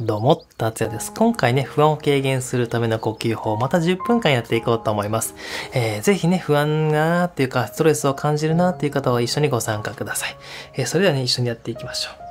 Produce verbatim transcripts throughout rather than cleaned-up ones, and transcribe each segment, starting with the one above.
どうも、達也です。今回ね、不安を軽減するための呼吸法、またじゅっぷんかんやっていこうと思います。えー、ぜひね、不安なーっていうか、ストレスを感じるなーっていう方は一緒にご参加ください。えー、それではね、一緒にやっていきましょう。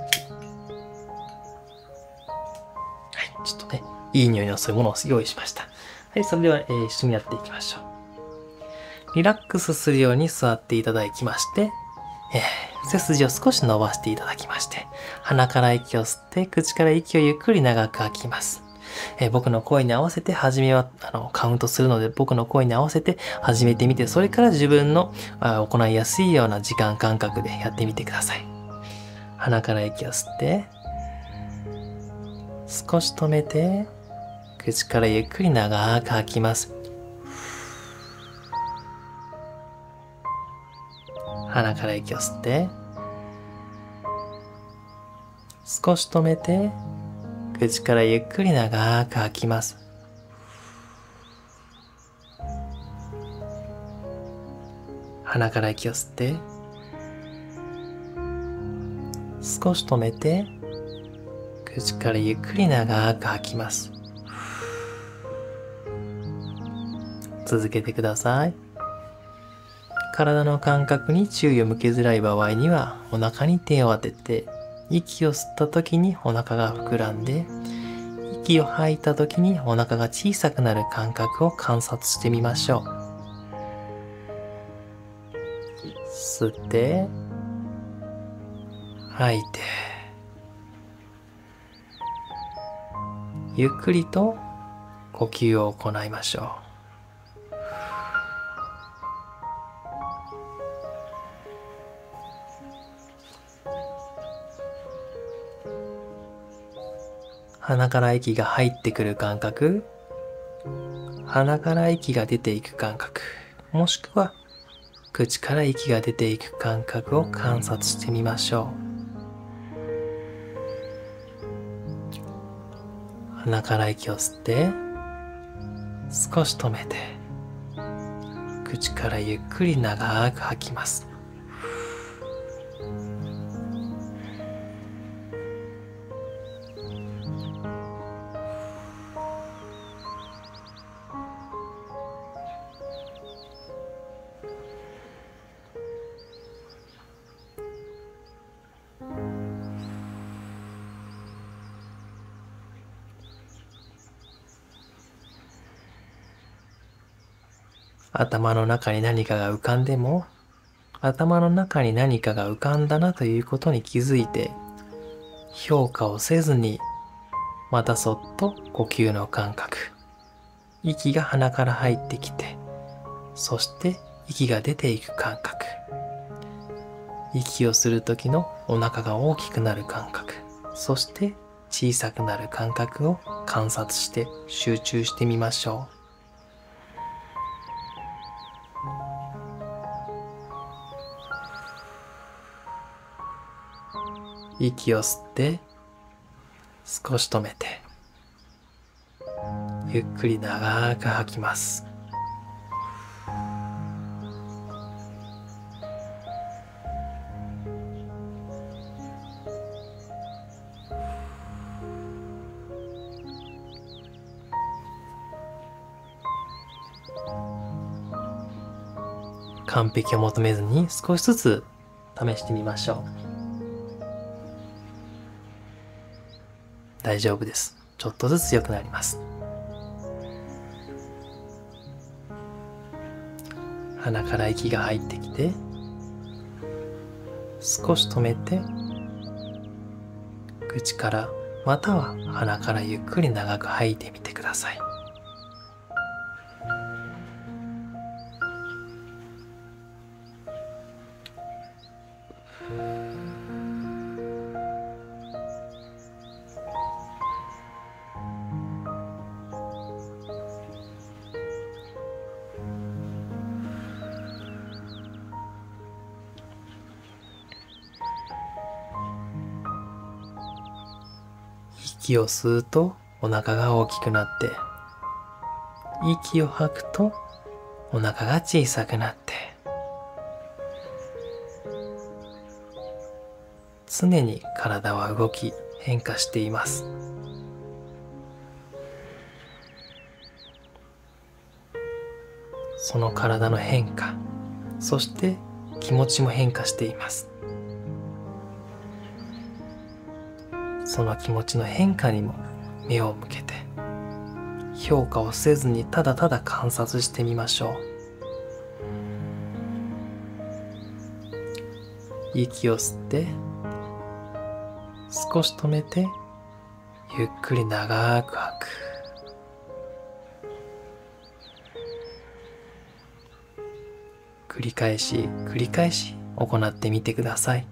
はい、ちょっとね、いい匂いのそういうものを用意しました。はい、それでは、えー、一緒にやっていきましょう。リラックスするように座っていただきまして、えー、背筋を少し伸ばしていただきまして、鼻から息を吸って、口から息をゆっくり長く吐きます。えー、僕の声に合わせて、初めはあのカウントするので、僕の声に合わせて始めてみて、それから自分のあ行いやすいような時間感覚でやってみてください。鼻から息を吸って、少し止めて、口からゆっくり長く吐きます。鼻から息を吸って、少し止めて、口からゆっくり長く吐きます。鼻から息を吸って、少し止めて、口からゆっくり長く吐きます。続けてください。体の感覚に注意を向けづらい場合には、お腹に手を当てて、息を吸った時にお腹が膨らんで、息を吐いた時にお腹が小さくなる感覚を観察してみましょう。吸って、吐いて、ゆっくりと呼吸を行いましょう。鼻から息が入ってくる感覚、鼻から息が出ていく感覚、もしくは口から息が出ていく感覚を観察してみましょう。鼻から息を吸って、少し止めて、口からゆっくり長く吐きます。頭の中に何かが浮かんでも、頭の中に何かが浮かんだなということに気づいて、評価をせずに、またそっと呼吸の感覚、息が鼻から入ってきて、そして息が出ていく感覚、息をする時のお腹が大きくなる感覚、そして小さくなる感覚を観察して集中してみましょう。息を吸って、少し止めて、ゆっくり長く吐きます。完璧を求めずに少しずつ試してみましょう。大丈夫です。ちょっとずつ良くなります。鼻から息が入ってきて、少し止めて、口からまたは鼻からゆっくり長く吐いてみてください。息を吸うとお腹が大きくなって、息を吐くとお腹が小さくなって、常に体は動き変化しています。 その体の変化、そして気持ちも変化しています。その気持ちの変化にも目を向けて、評価をせずにただただ観察してみましょう。息を吸って、少し止めて、ゆっくり長く吐く。繰り返し繰り返し行ってみてください。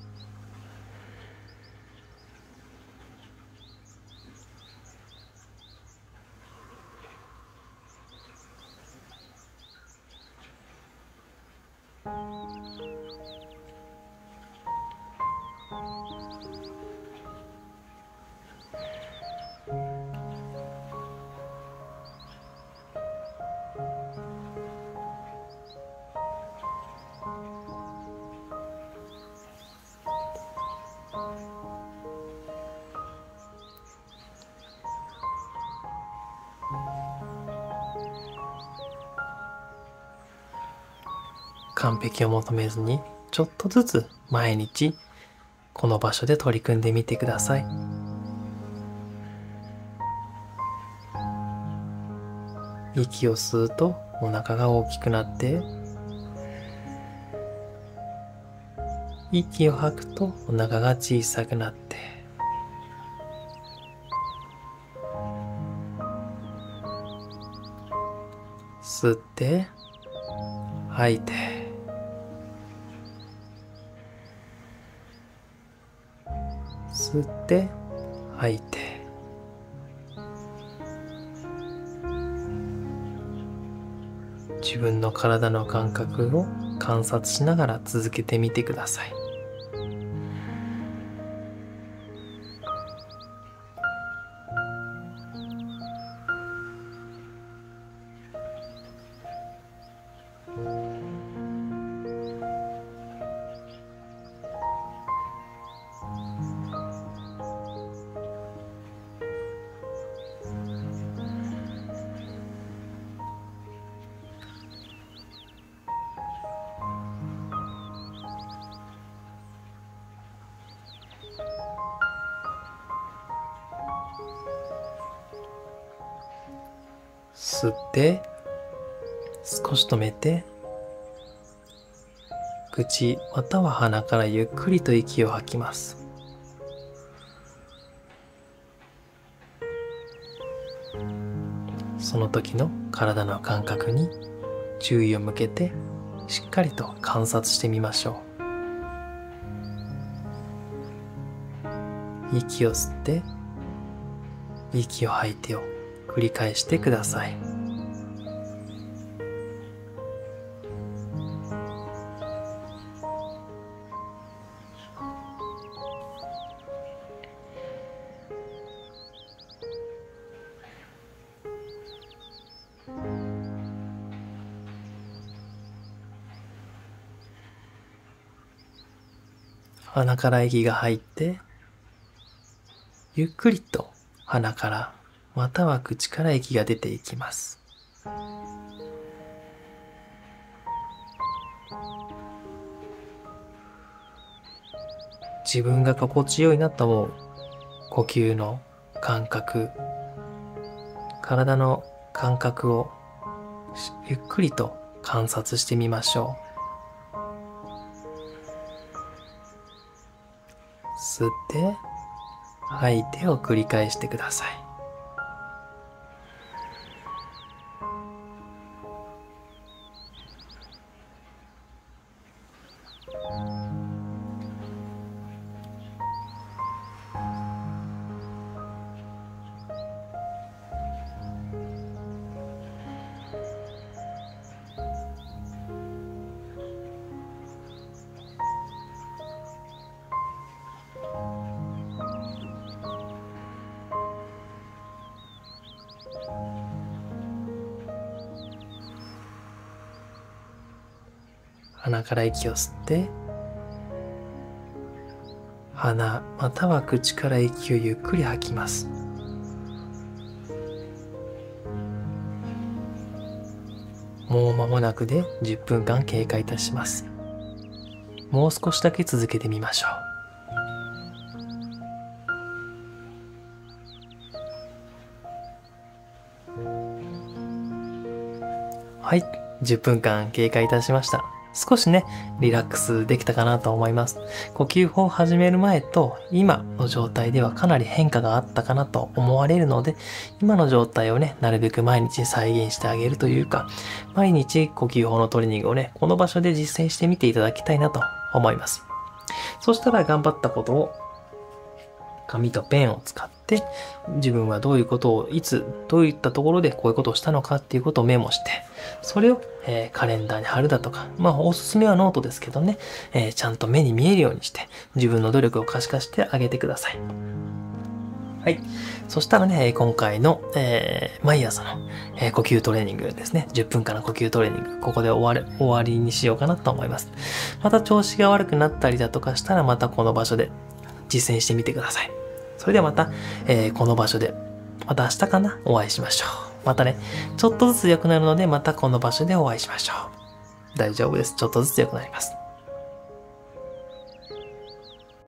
完璧を求めずに、ちょっとずつ毎日この場所で取り組んでみてください。息を吸うとお腹が大きくなって、息を吐くとお腹が小さくなって、吸って吐いて、吸って吐いて、自分の体の感覚を観察しながら続けてみてください。吸って少し止めて、口または鼻からゆっくりと息を吐きます。その時の体の感覚に注意を向けて、しっかりと観察してみましょう。息を吸って息を吐いてを繰り返してください。鼻から息が入って、ゆっくりと鼻からまたは口から息が出ていきます。自分が心地よいなと思う呼吸の感覚、体の感覚をゆっくりと観察してみましょう。吸って吐いてを繰り返してください。鼻から息を吸って、鼻または口から息をゆっくり吐きます。 もう間もなくでじゅっぷんかん経過いたします。もう少しだけ続けてみましょう。はい、じゅっぷんかん経過いたしました。少しね、リラックスできたかなと思います。呼吸法を始める前と今の状態ではかなり変化があったかなと思われるので、今の状態をね、なるべく毎日再現してあげるというか、毎日呼吸法のトレーニングをね、この場所で実践してみていただきたいなと思います。そしたら頑張ったことを紙とペンを使って自分はどういうことをいつどういったところでこういうことをしたのかっていうことをメモしてそれを、えー、カレンダーに貼るだとかまあおすすめはノートですけどね、えー、ちゃんと目に見えるようにして自分の努力を可視化してあげてください。はい。そしたらね、今回の、えー、毎朝の、えー、呼吸トレーニングですね。じゅっぷんかんの呼吸トレーニング。ここで終われ、終わりにしようかなと思います。また調子が悪くなったりだとかしたらまたこの場所で実践してみてください。それではまた、えー、この場所で、また明日かなお会いしましょう。またね、ちょっとずつ良くなるので、またこの場所でお会いしましょう。大丈夫です。ちょっとずつ良くなります。